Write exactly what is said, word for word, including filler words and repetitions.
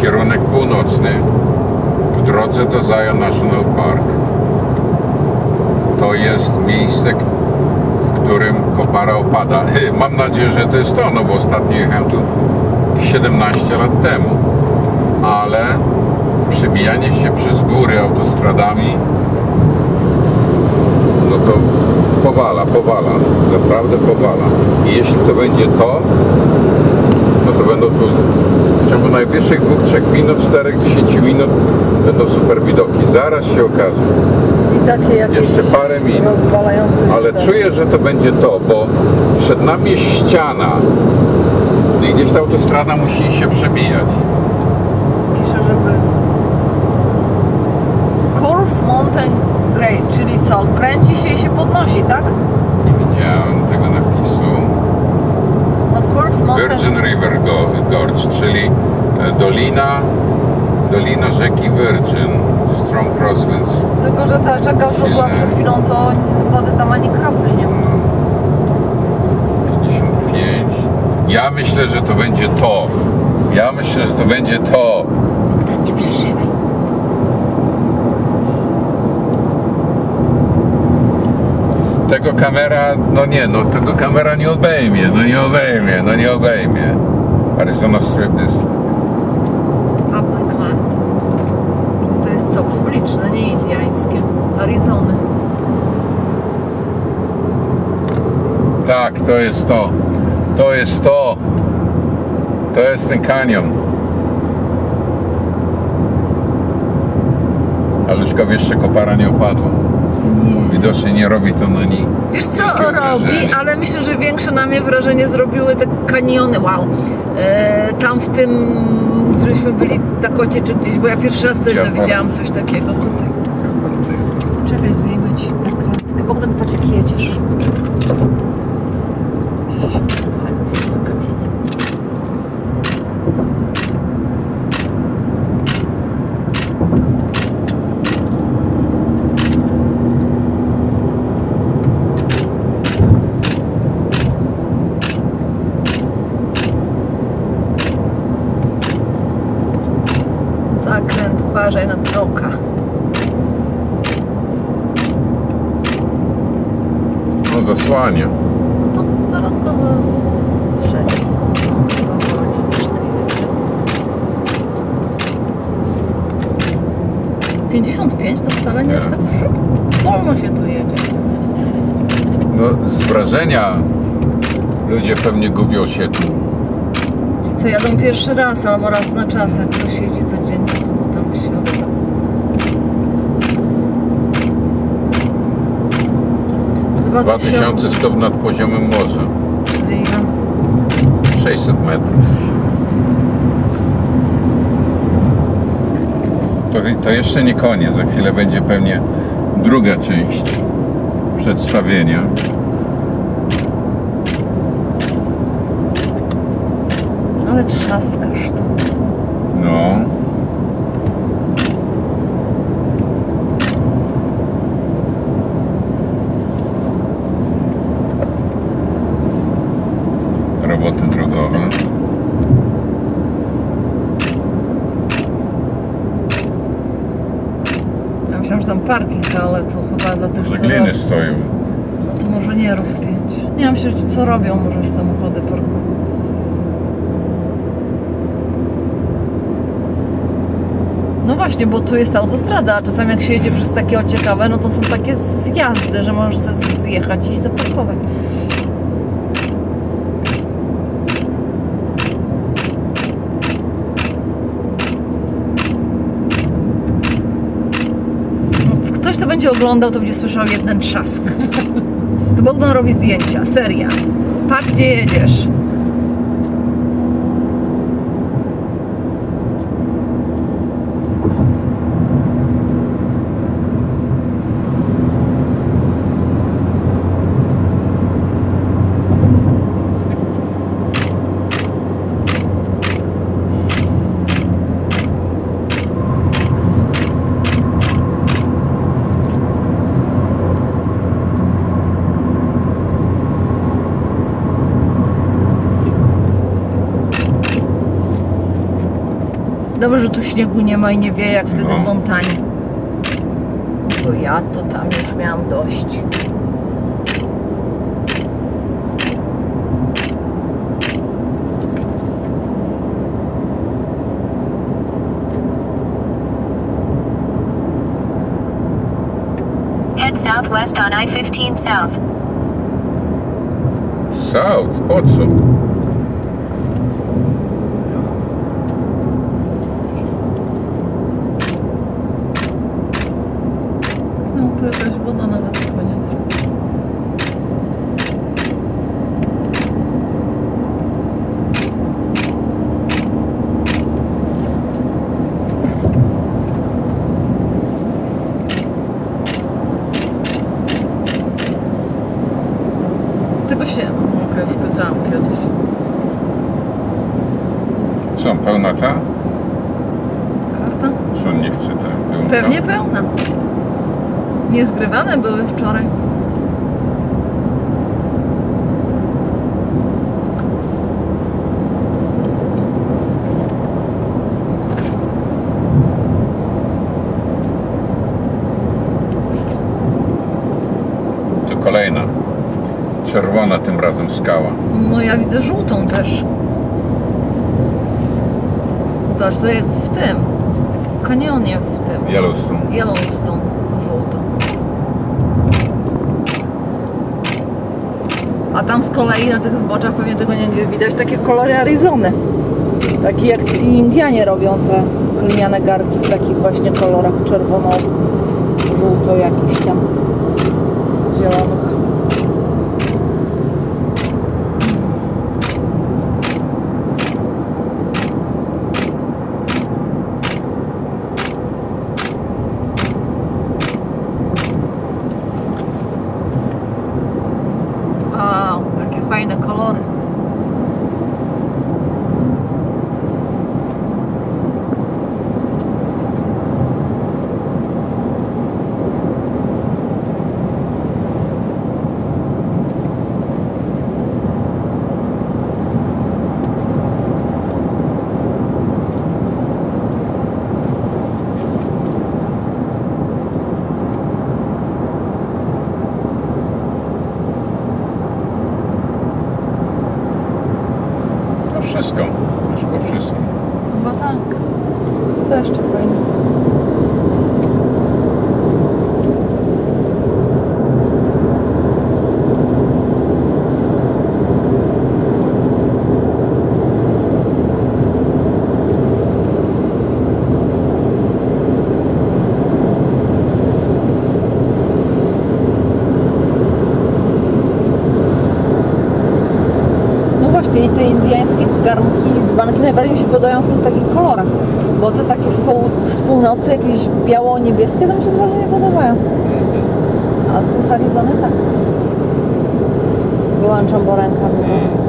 kierunek północny w drodze do Zion National Park. To jest miejsce, w którym kopara opada. Mam nadzieję, że to jest to, no bo ostatnio jechałem tu siedemnaście lat temu. Ale przebijanie się przez góry autostradami, no to powala, powala, naprawdę powala. I jeśli to będzie to, no to będą tu w ciągu najbliższych dwóch do trzech minut, czterech do dziesięciu minut będą super widoki. Zaraz się okaże. I takie jakieś jeszcze parę minut, rozwalające się. ale czuję, że to będzie to, bo przed nami jest ściana i gdzieś ta autostrada musi się przebijać. Pisze, żeby Curves Mountain Grade, czyli co? Kręci się i się podnosi, tak? Nie widziałem tego napisu. No Curves Mountain... Virgin River Gorge, czyli dolina, dolina rzeki Virgin, Strong Crosswinds. Tylko, że ta rzeka, co była przed chwilą, to wody tam ani kropli nie ma. pięćdziesiąt pięć. Ja myślę, że to będzie to. Ja myślę, że to będzie to. Bogdan, nie przeżywaj. Tego kamera, no nie, no tego kamera nie obejmie, no nie obejmie, no nie obejmie. Arizona Strip District. Public land. To jest co? Publiczne, nie indiańskie. Arizony. Tak, to jest to. To jest to. To jest ten kanion. Aluszkowi jeszcze kopara nie opadła. Nie. Widocznie nie robi to na niej. Wiesz co robi, ale myślę, że większe na mnie wrażenie zrobiły te kaniony, wow. E, tam w tym, w którymśmy byli w Dakocie czy gdzieś, bo ja pierwszy raz wtedy widziałam coś takiego tutaj. Czekaj, zdejmę ci nakrętkę. Bogdan, patrz jak jedziesz. Zakręt, uważaj na troka. No zasłania. No to zaraz go wszedł. Chyba wolniej niż ty jedzie. pięćdziesiąt pięć to wcale nie jest tak wolno się tu jedzie. No z wrażenia ludzie pewnie gubią się tu. Ci co jadą pierwszy raz albo raz na czas, jak ktoś siedzi codziennie, to mu tam wsiada. dwa tysiące stóp nad poziomem morza. Czyli ile? sześćset metrów. To, to jeszcze nie koniec, za chwilę będzie pewnie druga część przedstawienia. Ale trzaskasz to. No. Roboty drogowe. Ja myślałam, że tam parking, ale to chyba dla tych, co Gliny robią. stoją. No to może nie rób zdjęć. Nie, myślę, że ci co robią, może w samochody parkują. No właśnie, bo tu jest autostrada, a czasami jak się jedzie przez takie ociekawe, no to są takie zjazdy, że możesz sobie zjechać i zaparkować. No, ktoś to będzie oglądał, to będzie słyszał jeden trzask. To Bogdan robi zdjęcia, seria. Patrz, gdzie jedziesz. Dobrze, że tu śniegu nie ma i nie wie jak wtedy No. w Montanie. Bo ja to tam już miałam dość. Head southwest on I fifteen South. South, po co? No tu jakaś woda nawet płynie. Tego się... Okej, już pytałam kiedyś. Co, pełna ta? Karta? Czy on nie chce tak? Wyłącza? Pewnie pełna. Niezgrywane były wczoraj. To kolejna. Czerwona tym razem skała. No ja widzę żółtą też. Zobacz, to jak w tym. W kanionie w tym. Yellowstone. Yellowstone. Żółtą. A tam z kolei na tych zboczach pewnie tego nie będzie widać. Takie kolory Arizony. Takie jak ci Indianie robią te gliniane garki w takich właśnie kolorach czerwono, żółto jakiś tam zielonych. Wow, jakie fajne kolory. To wszystko. Już po wszystkim. Chyba tak. To jeszcze fajne. No właśnie, i te indyjskie garnki, dzbanki najbardziej mi się podobają w tych takich kolorach. Bo te takie z, pół, z północy, jakieś biało-niebieskie, to mi się bardzo nie podobają. A te z Arizony tak. Wyłączam, bo ręka mi